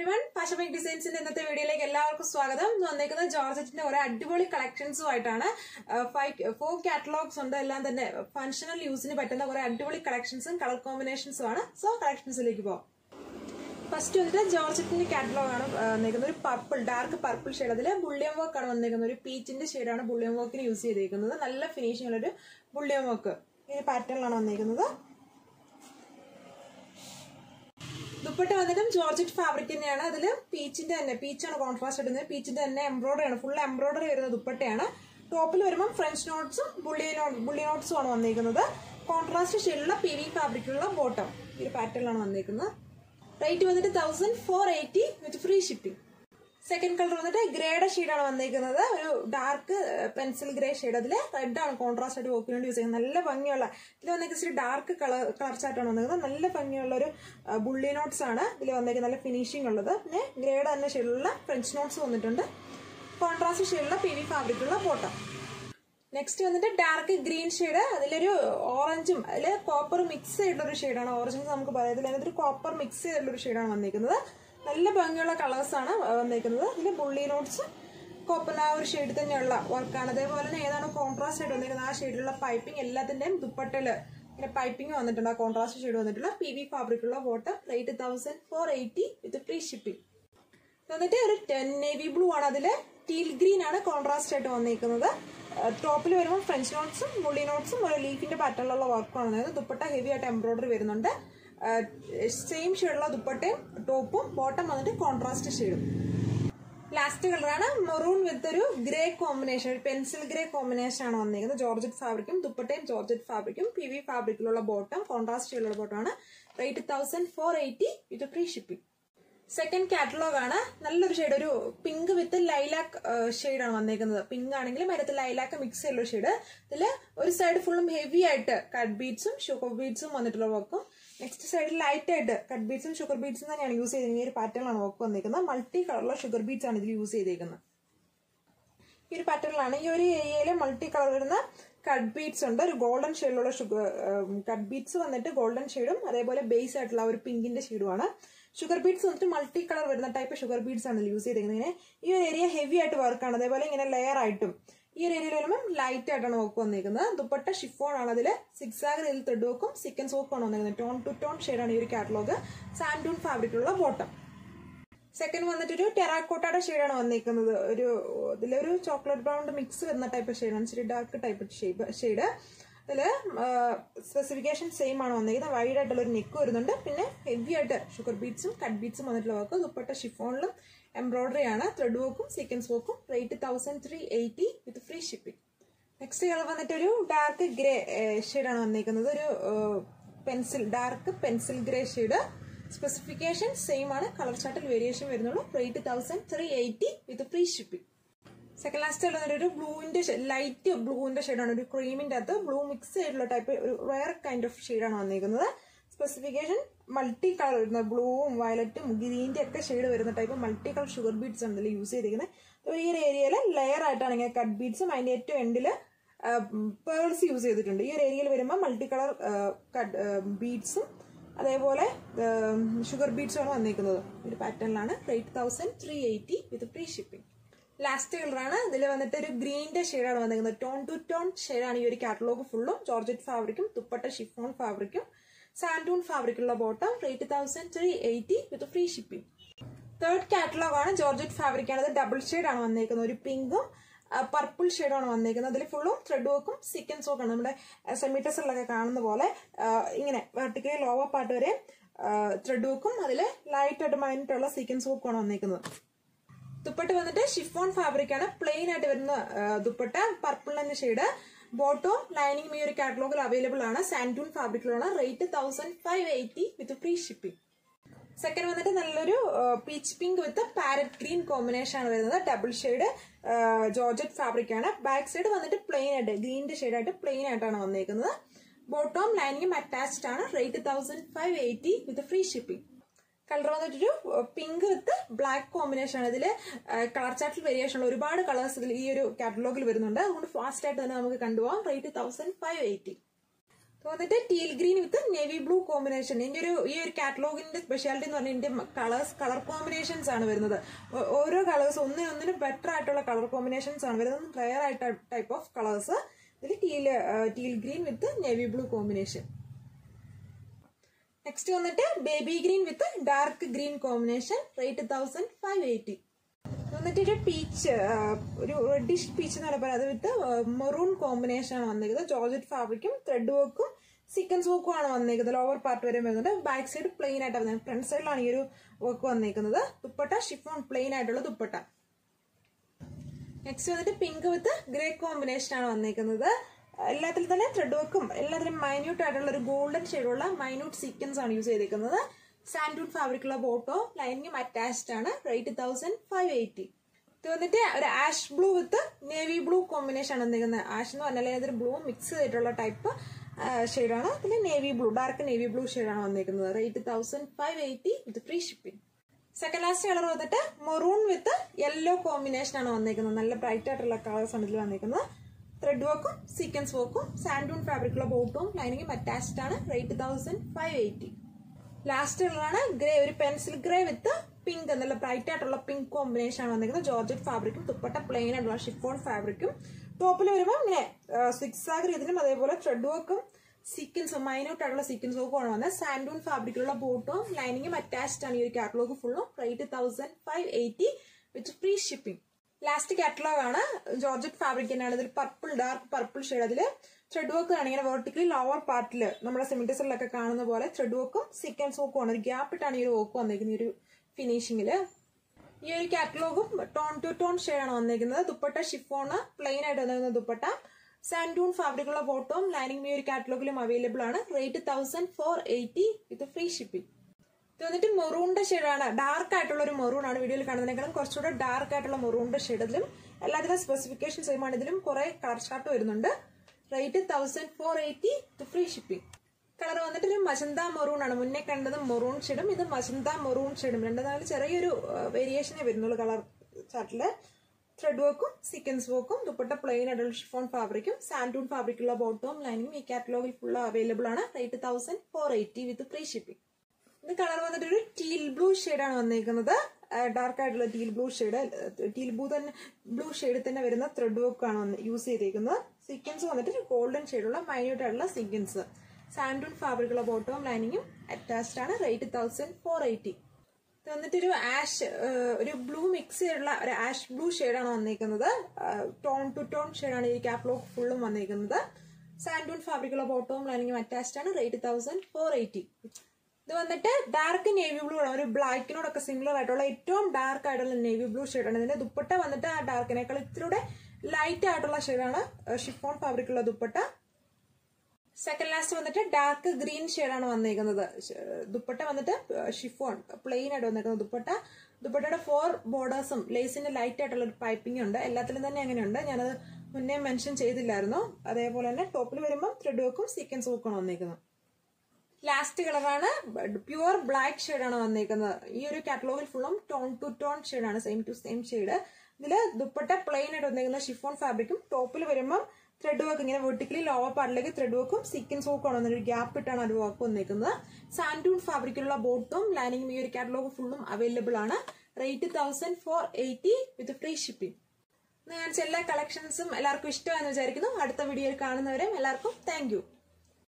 everyone, Pashamic Designs in the video like എല്ലാവർക്കും സ്വാഗതം. വന്നേക്കുന്ന ജോർജറ്റിന്റെ ഒരു അടിപൊളി കളക്ഷൻസും ആയിട്ടാണ്. 4 കാറ്റലോഗ്സ് ഉണ്ട്. എല്ലാം തന്നെ ഫങ്ഷണൽ യൂസിന് പറ്റുന്ന ഒരു അടിപൊളി കളക്ഷൻസും കളർ കോമ്പിനേഷൻസും ആണ്. സോ കളക്ഷൻസിലേക്ക് പോകാം. ഫസ്റ്റ് വന്നിട്ട് ജോർജറ്റിന്റെ കാറ്റലോഗ് ആണ് വന്നേക്കുന്നത്. ഒരു പർപ്പിൾ, ഡാർക്ക് പർപ്പിൾ ഷെയ്ഡ്. അതിൽ ബുള്ളിയം വർക്ക് ആണ് വന്നേക്കുന്നത്. ഒരു പീച്ചിന്റെ ഷെയ്ഡാണ് ബുള്ളിയം വർക്കിന് യൂസ് ചെയ്തേക്കുന്നത്. നല്ല ഫിനിഷിംഗ് ഉള്ള ഒരു ബുള്ളിയം വർക്ക് ഈ പാറ്റേണിലാണ് വന്നേക്കുന്നത്. ദുപ്പട്ട വന്നിട്ടും ജോർജറ്റ് ഫാബ്രിക് തന്നെയാണ്. അതിൽ പീച്ചിന്റെ തന്നെ, പീച്ചാണ് കോൺട്രാസ്റ്റ് ഇടുന്നത്. പീച്ചിന്റെ തന്നെ എംബ്രോയിഡറി ആണ്, ഫുൾ എംബ്രോയിഡറി വരുന്ന ദുപ്പട്ടയാണ്. ടോപ്പിൽ വരുമ്പോൾ ഫ്രഞ്ച് നോട്ട്സും ബുള്ളി നോട്ട്സും ആണ് വന്നിരിക്കുന്നത്. കോൺട്രാസ്റ്റ് ഷെയ്ഡിലുള്ള PV ഫാബ്രിക്കുള്ള ബോട്ടം ഈ ഒരു പാറ്റേണിലാണ് വന്നിരിക്കുന്നത്. റേറ്റ് വന്നിട്ട് 1480 with free shipping. Second colour വന്നിട്ട് ഗ്രേയുടെ ഷെയ്ഡാണ് വന്നിരിക്കുന്നത്. ഒരു ഡാർക്ക് പെൻസിൽ ഗ്രേ ഷെയ്ഡ്. അതിൽ റെഡ് ആണ് കോൺട്രാസ്റ്റ് ആയിട്ട് വോക്കിന് വേണ്ടി യൂസ് ചെയ്യുന്നത്. നല്ല ഭംഗിയുള്ള, ഇതിൽ വന്നിട്ട് ഡാർക്ക് കളർ ചാർട്ടാണ് വന്നിരിക്കുന്നത്. നല്ല ഭംഗിയുള്ള ഒരു ബുള്ളി നോട്ട്സ് ആണ് ഇതിൽ വന്നിരിക്കുന്നത്. നല്ല ഫിനിഷിംഗ് ഉള്ളത്. പിന്നെ ഗ്രേയുടെ തന്നെ ഷെയ്ഡിലുള്ള ഫ്രഞ്ച് നോട്ട്സ് വന്നിട്ടുണ്ട്. കോൺട്രാസ്റ്റ് ഷെയ്ഡിലുള്ള PV ഫാബ്രിക്കുള്ള ബോട്ടം. നെക്സ്റ്റ് വന്നിട്ട് ഡാർക്ക് ഗ്രീൻ ഷെയ്ഡ്. അതിലൊരു ഓറഞ്ചും അതിൽ കോപ്പർ മിക്സ് ചെയ്തിട്ടുള്ള ഒരു ഷെയ്ഡാണ്. ഓറഞ്ച് നമുക്ക് പറയാം. അതിലൊരു കോപ്പർ മിക്സ് ചെയ്തിട്ടുള്ള ഒരു ഷെയ്ഡാണ് വന്നിരിക്കുന്നത്. നല്ല ഭംഗിയുള്ള കളേഴ്സ് ആണ് വന്നിരിക്കുന്നത്. ഇതിൽ ബുള്ളി നോട്ട്സ് കോപ്പർ ആ ഒരു ഷെയ്ഡ് തന്നെയുള്ള വർക്കാണ്. അതേപോലെ തന്നെ ഏതാണ് കോൺട്രാസ്റ്റ് ആയിട്ട് വന്നിരിക്കുന്നത് ആ ഷെയ്ഡിലുള്ള പൈപ്പിംഗ് എല്ലാത്തിന്റെയും ദുപ്പട്ടയില് ഇങ്ങനെ പൈപ്പിംഗ് വന്നിട്ടുണ്ട്. ആ കോൺട്രാസ്റ്റ് ഷെയ്ഡ് വന്നിട്ടുള്ള PV ഫാബ്രിക്കുള്ള bottom. Rate 1480 with free shipping. എന്നിട്ട് ഒരു നേവി ബ്ലൂ ആണ്. അതില് ടീൽ ഗ്രീൻ ആണ് കോൺട്രാസ്റ്റ് ആയിട്ട് വന്നിരിക്കുന്നത്. ടോപ്പിൽ വരുമ്പോൾ ഫ്രഞ്ച് നോട്ട്സും ബുള്ളി നോട്ട്സും ഒരു ലീഫിന്റെ പാറ്റേണിലുള്ള വർക്കാണ് വന്നിരിക്കുന്നത്. ദുപ്പട്ട ഹെവി ആയിട്ട് എംബ്രോയിഡറി വരുന്നുണ്ട്. സെയിം ഷെയ്ഡുള്ള ദുപ്പട്ടയും ടോപ്പും ബോട്ടം വന്നിട്ട് കോൺട്രാസ്റ്റ് ഷെയ്ഡും. ലാസ്റ്റ് കളറാണ് മെറൂൺ വിത്ത് ഒരു ഗ്രേ കോമ്പിനേഷൻ, ഒരു പെൻസിൽ ഗ്രേ കോമ്പിനേഷൻ ആണ് വന്നിരിക്കുന്നത്. ജോർജറ്റ് ഫാബ്രിക്കും ദുപ്പട്ടയും ജോർജറ്റ് ഫാബ്രിക്കും PV ഫാബ്രിക്കിലുള്ള ബോട്ടം കോൺട്രാസ്റ്റ് ഷെയ്ഡുള്ള ബോട്ടമാണ്. Rate 1480 with free shipping. Second catalogue ആണ്. നല്ലൊരു ഷെയ്ഡ്, ഒരു പിങ്ക് വിത്ത് ലൈലാക്ക് ഷെയ്ഡാണ് വന്നിരിക്കുന്നത്. പിങ്ക് ആണെങ്കിലും അതിനകത്ത് ലൈലാക്ക് മിക്സ് ചെയ്തുള്ള ഷെയ്ഡ്. ഇതിൽ ഒരു സൈഡ് ഫുള്ളും ഹെവി ആയിട്ട് കട്ട് ബീഡ്സും ഷുഗർ ബീഡ്സും വന്നിട്ടുള്ള വർക്കും. നെക്സ്റ്റ് സൈഡിൽ ലൈറ്റ് ആയിട്ട് കട്ട് ബീഡ്സും ഷുഗർ ബീഡ്സും തന്നെയാണ് യൂസ് ചെയ്തിരിക്കുന്നത്. ഈ ഒരു പാറ്റേണിലാണ് വർക്ക് വന്നിരിക്കുന്നത്. മൾട്ടി കളറുള്ള ഷുഗർ ബീഡ്സ് ആണ് ഇതിൽ യൂസ് ചെയ്തിരിക്കുന്നത്. ഈ ഒരു പാറ്റേണിലാണ്. ഈ ഒരു ഏരിയയിൽ മൾട്ടി കളർ വരുന്ന കട്ട് ബീഡ്സ് ഉണ്ട്. ഒരു ഗോൾഡൻ ഷെയ്ഡിലുള്ള കട്ട് ബീഡ്സ് വന്നിട്ട് ഗോൾഡൻ ഷെയ്ഡും അതേപോലെ ബേസ് ആയിട്ടുള്ള ഒരു പിങ്കിന്റെ ഷെയ്ഡുമാണ്. ഷുഗർ ബീഡ്സ് വന്നിട്ട് മൾട്ടി കളർ വരുന്ന ടൈപ്പ് ഷുഗർ ബീഡ്സ് ആണ് യൂസ് ചെയ്തിരിക്കുന്നത്. ഇങ്ങനെ ഈ ഒരു ഏരിയ ഹെവി ആയിട്ട് വർക്കാണ്. അതേപോലെ ഇങ്ങനെ ലെയർ ആയിട്ടും ഈ ഒരു ഏരിയയിൽ വരുമ്പോൾ ലൈറ്റ് ആയിട്ടാണ് വർക്ക് വന്നിരിക്കുന്നത്. ദുപ്പട്ട ഷിഫോൺ ആണ്. അതിൽ സിക്സാഗ് ഇതിൽ ത്രെഡ് വർക്കും സീക്വൻസ് വർക്കും ആണ് വന്നിരിക്കുന്നത്. ടോൺ ടു ടോൺ ഷെയ്ഡാണ് ഈ ഒരു കാറ്റലോഗ്. സാൻഡൂൺ ഫാബ്രിക്കുള്ള ബോട്ടം. സെക്കൻഡ് വന്നിട്ട് ഒരു ടെറാക്കോട്ടയുടെ ഷെയ്ഡാണ് വന്നിരിക്കുന്നത്. ഇതിലൊരു ചോക്ലേറ്റ് ബ്രൗൺ മിക്സ് വരുന്ന ടൈപ്പ് ഷെയ്ഡാണ്. ഇച്ചിരി ഡാർക്ക് ടൈപ്പ് ഷെയ്ഡ്. അതില് സ്പെസിഫിക്കേഷൻ സെയിം ആണ് വന്നിരിക്കുന്നത്. വൈഡ് ആയിട്ടുള്ള ഒരു നെക്ക് വരുന്നുണ്ട്. പിന്നെ ഹെവി ആയിട്ട് ഷുഗർ ബീഡ്സും കട്ട് ബീഡ്സും വന്നിട്ടുള്ള വർക്ക്. ദുപ്പട്ട ഷിഫോണിലും എംബ്രോയിഡറി ആണ്. ത്രെഡ് വർക്കും സീക്വൻസ് വർക്കും. Rate 1380 with free shipping. Next colour വന്നിട്ട് ഒരു ഡാർക്ക് ഗ്രേ ഷെയ്ഡാണ് വന്നിരിക്കുന്നത്. ഒരു dark pencil grey shade. Specification same ആണ്. കളർ ചാർട്ടിൽ വേരിയേഷൻ വരുന്നുള്ളൂ. Rate 1380 with free shipping. Second last ഉള്ളത് ഒരു ബ്ലൂവിന്റെ ലൈറ്റ് ബ്ലൂവിന്റെ ഷെയ്ഡാണ്. ഒരു ക്രീമിന്റെ അകത്ത് ബ്ലൂ മിക്സ് ചെയ്തിട്ടുള്ള ടൈപ്പ് ഒരു റയർ കൈൻഡ് ഓഫ് ഷെയ്ഡാണ് വന്നിരിക്കുന്നത്. സ്പെസിഫിക്കേഷൻ മൾട്ടി കളർ വരുന്ന ബ്ലൂവും വയലറ്റും ഗ്രീനിന്റെ ഒക്കെ ഷെയ്ഡ് വരുന്ന type multi colour sugar beads ആണ് ഇതിൽ യൂസ് ചെയ്തിരിക്കുന്നത്. ഈ ഒരു ഏരിയയിൽ ലെയർ ആയിട്ടാണ് ഇങ്ങനെ കട്ട് ബീഡ്സും അതിന്റെ ഏറ്റവും എൻഡില് പേൾസ് യൂസ് ചെയ്തിട്ടുണ്ട്. ഈ ഒരു ഏരിയയിൽ വരുമ്പോൾ മൾട്ടി കളർ ബീഡ്സും അതേപോലെ ഷുഗർ ബീഡ്സും ആണ് വന്നിരിക്കുന്നത്. ഒരു പാറ്റേണിലാണ്. Rate 1380 with free shipping. Last കളറാണ്. ഇതിൽ വന്നിട്ട് ഒരു ഗ്രീനിന്റെ ഷെയ്ഡാണ് വന്നിരിക്കുന്നത്. ടോൺ ടു ടോൺ ഷെയ്ഡാണ് ഈ ഒരു കാറ്റലോഗ് ഫുള്ളും. ജോർജറ്റ് ഫാബ്രിക്കും ദുപ്പട്ട ഷിഫോൺ ഫാബ്രിക്കും സാൻഡൂൺ ഫാബ്രിക്കുള്ള bottom. Rate 1380 with free shipping. Third catalogue ആണ്. ജോർജറ്റ് ഫാബ്രിക് ആണ്. അത് ഡബിൾ ഷെയ്ഡാണ് വന്നിരിക്കുന്നത്. ഒരു പിങ്കും പർപ്പിൾ ഷെയ്ഡാണ് വന്നിരിക്കുന്നത്. അതിൽ ഫുള്ളും ത്രെഡ് വർക്കും സീക്വൻസ് വർക്കാണ്. നമ്മുടെ സെമിറ്റസറിലൊക്കെ കാണുന്ന പോലെ ഇങ്ങനെ വെർട്ടിക്കലി ലോവർ പാർട്ട് വരെ ത്രെഡ് വർക്കും അതിൽ ലൈറ്റ് ആയിട്ട് മൈനായിട്ടുള്ള സീക്വൻസ് വർക്കുമാണ് വന്നിരിക്കുന്നത്. ദുപ്പട്ട വന്നിട്ട് ഷിഫോൺ ഫാബ്രിക് ആണ്. പ്ലെയിൻ ആയിട്ട് വരുന്ന ദുപ്പട്ട. പർപ്പിൾ എന്ന ഷെയ്ഡ്. ബോട്ടോ ലൈനിങ് ഈ ഒരു കാറ്റലോഗിൽ അവൈലബിൾ ആണ്. സാൻഡൂൺ ഫാബ്രിക്കിലാണ്. Rate 1580 with free shipping. Second വന്നിട്ട് നല്ലൊരു peach pink with parrot green combination ആണ് വരുന്നത്. ഡബിൾ ഷെയ്ഡ് ജോർജറ്റ് ഫാബ്രിക് ആണ്. ബാക്ക് സൈഡ് വന്നിട്ട് പ്ലെയിൻ ആയിട്ട് ഗ്രീനിന്റെ ഷെയ്ഡായിട്ട് പ്ലെയിൻ ആയിട്ടാണ് വന്നിരിക്കുന്നത്. ബോട്ടോം ലൈനിങ്ങും അറ്റാച്ച്ഡ് ആണ്. Rate 1580 with free shipping. Colour വന്നിട്ടൊരു പിങ്ക് വിത്ത് ബ്ലാക്ക് കോമ്പിനേഷൻ ആണ്. ഇതിൽ കളർ ചാർട്ടിൽ വേരിയേഷൻ ഉള്ള ഒരുപാട് കളേഴ്സ് ഇതിൽ ഈ ഒരു കാറ്റലോഗിൽ വരുന്നുണ്ട്. അതുകൊണ്ട് ഫാസ്റ്റ് ആയിട്ട് തന്നെ നമുക്ക് കണ്ടുപോകാം. റേറ്റ് 1580. വന്നിട്ട് teal green with navy blue combination. ഈ ഒരു കാറ്റലോഗിന്റെ സ്പെഷ്യാലിറ്റി എന്ന് പറഞ്ഞാൽ ഇതിന്റെ കളർ കോമ്പിനേഷൻസ് ആണ് വരുന്നത്. ഓരോ കളേഴ്സ് ഒന്നിനൊന്നിന് ബെറ്റർ ആയിട്ടുള്ള കളർ കോമ്പിനേഷൻസ് ആണ് വരുന്നത്. റയർ ആയിട്ട് ടൈപ്പ് ഓഫ് കളേഴ്സ്. ഇതിൽ teal green with navy blue combination. Next വന്നിട്ട് baby green with dark green combination. Rate 1580. വന്നിട്ട് ഒരു പീച്ച്, ഒരു റെഡിഷ് പീച്ച് എന്ന് പറയുമ്പോൾ അത് വിത്ത് മെറൂൺ കോമ്പിനേഷൻ ആണ് വന്നിരിക്കുന്നത്. ജോർജറ്റ് ഫാബ്രിക്കും ത്രെഡ് വർക്കും സീക്വൻസ് വർക്കും ആണ് വന്നിരിക്കുന്നത്. ലോവർ പാർട്ട് വരെ വരുന്നുണ്ട്. ബാക്ക് സൈഡ് പ്ലെയിൻ ആയിട്ട് വന്നത്. ഫ്രണ്ട് സൈഡിലാണ് ഈ ഒരു വർക്ക് വന്നിരിക്കുന്നത്. ദുപ്പട്ട ഷിഫോൺ പ്ലെയിൻ ആയിട്ടുള്ള ദുപ്പട്ട. നെക്സ്റ്റ് വന്നിട്ട് പിങ്ക് വിത്ത് ഗ്രേ കോമ്പിനേഷൻ ആണ് വന്നിരിക്കുന്നത്. എല്ലാത്തിലും തന്നെ ത്രെഡ് വർക്കും എല്ലാത്തിലും മൈന്യൂട്ട് ആയിട്ടുള്ള ഒരു ഗോൾഡൻ ഷെയ്ഡുള്ള മൈന്യൂട്ട് സീക്വൻസ് ആണ് യൂസ് ചെയ്തിരിക്കുന്നത്. സാൻഡൂൺ ഫാബ്രിക്കുള്ള ബോട്ടോ ലൈനിങ്ങും അറ്റാച്ച്ഡ് ആണ്. റേറ്റ് 1580. ഇത് വന്നിട്ട് ഒരു ash blue with navy blue combination ആണ് വന്നിരിക്കുന്നത്. ആഷ് എന്ന് പറഞ്ഞാൽ അതൊരു ബ്ലൂ മിക്സ് ചെയ്തിട്ടുള്ള ടൈപ്പ് ഷെയ്ഡാണ്. പിന്നെ navy blue, dark navy blue ഷെയ്ഡാണ് വന്നിരിക്കുന്നത്. Rate 1580 with free shipping. Second last colour വന്നിട്ട് മെറൂൺ വിത്ത് യെല്ലോ കോമ്പിനേഷൻ ആണ് വന്നിരിക്കുന്നത്. നല്ല ബ്രൈറ്റ് ആയിട്ടുള്ള കളേഴ്സ് ആണ് ഇതിൽ വന്നിരിക്കുന്നത്. ത്രെഡ് വർക്കും സീക്വൻസ് വർക്കും സാൻഡൂൺ ഫാബ്രിക്കുള്ള ബോട്ടും ലൈനിങ്ങും അറ്റാച്ച്ഡ് ആണ്. റേറ്റ് 1580. ലാസ്റ്റ് കളറാണ് ഗ്രേ, ഒരു പെൻസിൽ ഗ്രേ വിത്ത് പിങ്ക്, നല്ല ബ്രൈറ്റ് ആയിട്ടുള്ള പിങ്ക് കോമ്പിനേഷൻ ആണ് വന്നിരിക്കുന്നത്. ജോർജറ്റ് ഫാബ്രിക്കും ദുപ്പട്ട പ്ലെയിൻ ആയിട്ടുള്ള ഷിഫോൺ ഫാബ്രിക്കും. ടോപ്പിൽ വരുമ്പോൾ ഇങ്ങനെ സിക്സാഗ് രീതിയിലും അതേപോലെ ത്രെഡ് വർക്കും സീക്വൻസും മൈന്യൂട്ട് ആയിട്ടുള്ള സീക്വൻസ് വർക്കും ആണ് വന്നത്. സാൻഡൂൺ ഫാബ്രിക്കുള്ള ബോട്ടും ലൈനിങ്ങും അറ്റാച്ച്ഡ് ആണ് ഈ ഒരു കാറ്റലോഗ് ഫുള്ളും. Rate 1580 with free shipping. Last catalogue ആണ് ജോർജറ്റ് ഫാബ്രിക് തന്നെയാണ്. ഇതിൽ പർപ്പിൾ, ഡാർക്ക് പർപ്പിൾ ഷെയ്ഡ്. അതിൽ ത്രെഡ് വർക്ക് ആണ് ഇങ്ങനെ വെർട്ടിക്കലി ലോവർ പാർട്ടിൽ നമ്മുടെ സിമിറ്റസിലൊക്കെ കാണുന്ന പോലെ ത്രെഡ് വർക്കും സീക്വൻസ് വർക്കും ആണ്. ഒരു ഗ്യാപ്പ് ഇട്ടാണ് ഈ ഒരു വർക്ക് വന്നിരിക്കുന്നത്. ഈ ഒരു ഫിനിഷിംഗില് ഈ ഒരു കാറ്റലോഗും ടോൺ ടു ടോൺ ഷെയ്ഡാണ് വന്നിരിക്കുന്നത്. ദുപ്പട്ട ഷിഫോണ് പ്ലെയിൻ ആയിട്ട് വന്നിരിക്കുന്ന ദുപ്പട്ട. സാൻഡൂൺ ഫാബ്രിക്കുള്ള ബോട്ടവും ലൈനിങ് ഈ ഒരു കാറ്റലോഗിലും അവൈലബിൾ ആണ്. Rate 1480 with free shipping. ഇത് വന്നിട്ട് മെറൂണിന്റെ ഷെയ്ഡാണ്. ഡാർക്ക് ആയിട്ടുള്ള ഒരു മെറൂൺ ആണ്. വീഡിയോയിൽ കാണുന്നതിനേക്കാളും കുറച്ചുകൂടെ ഡാർക്ക് ആയിട്ടുള്ള മെറൂണിന്റെ ഷെയ്ഡ്. ഇതിലും എല്ലാത്തിനും സ്പെസിഫിക്കേഷൻ സെയിം ആണ്. ഇതിലും കുറെ കളർ ചാർട്ട് വരുന്നുണ്ട്. Rate 1480 with free shipping. Colour വന്നിട്ട് ഒരു മജന്ത മെറൂൺ ആണ്. മുന്നേ കണ്ടത് മെറൂൺ ഷെയ്ഡും ഇത് മജന്ത മെറൂൺ ഷെയ്ഡും. രണ്ടു നാല് ചെറിയൊരു വേരിയേഷനേ വരുന്നുള്ളൂ കളർ ചാർട്ടില്. ത്രെഡ് വർക്കും സീക്വൻസ് വർക്കും ദുപ്പട്ട പ്ലെയിൻ ആയിട്ടുള്ള ഷിഫോൺ ഫാബ്രിക്കും സാൻഡൂൺ ഫാബ്രിക്കുള്ള ബോട്ടവും ലൈനിങ്ങും ഈ കാറ്റലോഗിൽ ഫുൾ അവൈലബിൾ ആണ്. Rate 1480 with free shipping. ഇത് കളർ വന്നിട്ട് ഒരു ടീൽ ബ്ലൂ ഷെയ്ഡാണ് വന്നിരിക്കുന്നത്. ഡാർക്ക് ആയിട്ടുള്ള teal blue shade. Teal blue ഷെയ്ഡിൽ തന്നെ വരുന്ന ത്രെഡ് വർക്ക് ആണ് യൂസ് ചെയ്തിരിക്കുന്നത്. സീക്വൻസ് വന്നിട്ട് ഗോൾഡൻ ഷെയ്ഡുള്ള മൈന്യൂട്ട് ആയിട്ടുള്ള സീക്വൻസ്. സാൻഡൂൺ ഫാബ്രിക്കുള്ള ബോട്ടവും ലൈനിങ്ങും അറ്റാച്ച്ഡ് ആണ്. റേറ്റ് 1480. ഇത് വന്നിട്ട് ഒരു ആഷ്, ഒരു ബ്ലൂ മിക്സ് ചെയ്തിട്ടുള്ള ഒരു ആഷ് ബ്ലൂ ഷെയ്ഡാണ് വന്നിരിക്കുന്നത്. ടോൺ ടു ടോൺ ഷെയ്ഡാണ് ഈ കാറ്റലോഗ് ഫുള്ളും വന്നിരിക്കുന്നത്. സാൻഡൂൺ ഫാബ്രിക്കുള്ള ബോട്ടവും ലൈനിങ്ങും അറ്റാച്ച്ഡ് ആണ്. റേറ്റ് 1480. ഇത് വന്നിട്ട് ഡാർക്ക് നേവി ബ്ലൂ ആണ്. ഒരു ബ്ലാക്കിനോടൊക്കെ സിമിലർ ആയിട്ടുള്ള ഏറ്റവും ഡാർക്ക് ആയിട്ടുള്ള നേവി ബ്ലൂ ഷെയ്ഡാണ്. ഇതിന്റെ ദുപ്പട്ട വന്നിട്ട് ആ ഡാർക്കിനേക്കാൾ ഇത്തിലൂടെ ലൈറ്റ് ആയിട്ടുള്ള ഷെയ്ഡാണ്. ഷിഫോൺ ഫാബ്രിക്കുള്ള ദുപ്പട്ട. സെക്കൻഡ് ലാസ്റ്റ് വന്നിട്ട് ഡാർക്ക് ഗ്രീൻ ഷെയ്ഡാണ് വന്നിരിക്കുന്നത്. ദുപ്പട്ട വന്നിട്ട് ഷിഫോൺ പ്ലെയിൻ ആയിട്ട് വന്നിരിക്കുന്നത് ദുപ്പട്ട. ദുപ്പട്ടയുടെ 4 ബോർഡേഴ്സും ലേസിന്റെ ലൈറ്റ് ആയിട്ടുള്ള ഒരു പൈപ്പിംഗ് ഉണ്ട്. എല്ലാത്തിലും തന്നെ അങ്ങനെയുണ്ട്. ഞാനത് മുന്നേ മെൻഷൻ ചെയ്തില്ലായിരുന്നു. അതേപോലെ തന്നെ ടോപ്പിൽ വരുമ്പോൾ ത്രെഡ് വർക്കും സീക്വൻസ് വർക്കും ആണ് വന്നിരിക്കുന്നത്. ലാസ്റ്റ് കളറാണ് പ്യുവർ ബ്ലാക്ക് ഷെയ്ഡാണ് വന്നിരിക്കുന്നത്. ഈ ഒരു കാറ്റലോഗിൽ ഫുള്ളും ടോൺ ടു ടോൺ ഷെയ്ഡാണ്. Same to same shade. ഇതില് ദുപ്പട്ട പ്ലെയിൻ ആയിട്ട് വന്നിരിക്കുന്ന ഷിഫോൺ ഫാബ്രിക്കും ടോപ്പിൽ വരുമ്പോൾ ത്രെഡ് വർക്ക് ഇങ്ങനെ വെർട്ടിക്കലി ലോവർ പാർട്ടിലേക്ക് ത്രെഡ് വർക്കും സീക്വൻസ് വർക്കും ആണ് വന്നൊരു ഗ്യാപ്പ് ഇട്ടാണ് ഒരു വർക്ക് വന്നിരിക്കുന്നത്. സാൻഡൂൺ ഫാബ്രിക്കിലുള്ള ബോട്ടും ലൈനിങ്ങും ഈ ഒരു കാറ്റലോഗ് ഫുള്ളും അവൈലബിൾ ആണ്. Rate 1480 with free shipping. ഞാൻ എല്ലാ കളക്ഷൻസും എല്ലാവർക്കും ഇഷ്ടമാണെന്ന് വിചാരിക്കുന്നു. അടുത്ത വീഡിയോയിൽ കാണുന്നവരെ എല്ലാവർക്കും താങ്ക് യു.